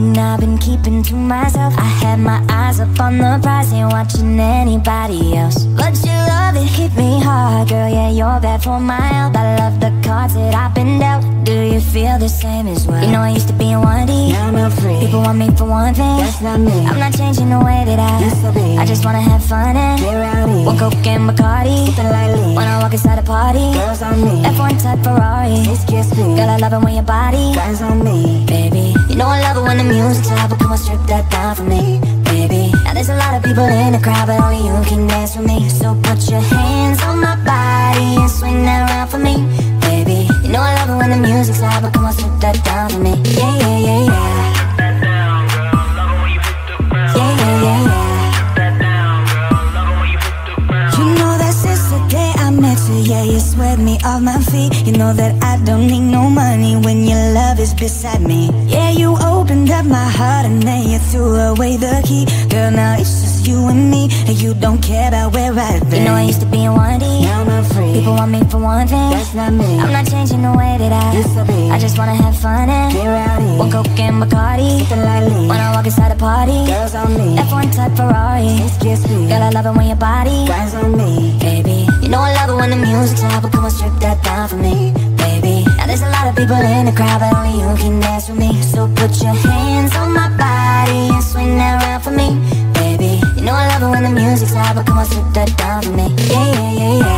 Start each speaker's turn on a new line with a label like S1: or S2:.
S1: and I've been keeping to myself. I had my eyes up on the prize, ain't watching anybody else. But your love, it hit me hard, girl, yeah, you're bad for my health. I love the cards that I've been dealt. Do you feel the same as well? You know I used to be in 1D,
S2: Now I'm not free.
S1: people want me for one thing.
S2: That's not me.
S1: I'm not changing the way that
S2: Yes, I be.
S1: I just wanna have fun and
S2: Get rowdy.
S1: one Coke and Bacardi.
S2: Keep it lightly.
S1: When I walk inside a party,
S2: Girls on me.
S1: F1 type Ferrari.
S2: Excuse me.
S1: Girl, I love it when your body,
S2: Guys on me.
S1: baby. You know I love it when the music's loud, but come on, strip that down for me, baby. Now there's a lot of people in the crowd, but only you can dance with me. So put your hands on my body and swing that around for me, baby. You know I love it when the music's loud, but come on, strip that down for me. Yeah, yeah, yeah, yeah. Yeah, yeah, yeah, yeah. You know that since the day I met you, yeah, you swept me off my feet. You know that I don't need no money when your love is beside me. Yeah, you opened up my heart and then you threw away the key. Girl, now it's just you and me, and you don't care about where I've been. You know I used to be in 1D,
S2: Now I'm not free.
S1: people want me for one thing.
S2: That's not me.
S1: I'm not changing the way that
S2: Yes, I be.
S1: I just wanna have fun and
S2: Get rowdy.
S1: one Coke and Bacardi.
S2: Keep it lightly.
S1: When I walk inside a party,
S2: Girls on me.
S1: F1 type Ferrari.
S2: Excuse me.
S1: Girl, I love it when your body,
S2: Guys on me.
S1: baby. You know I love it when the music's loud, but come on, strip that down for me, baby. Now there's a lot of people in the crowd, but only you can dance with me. So put your hands on my body and swing that around for me, baby. You know I love it when the music's loud, but come on, strip that down for me. Yeah, yeah, yeah, yeah.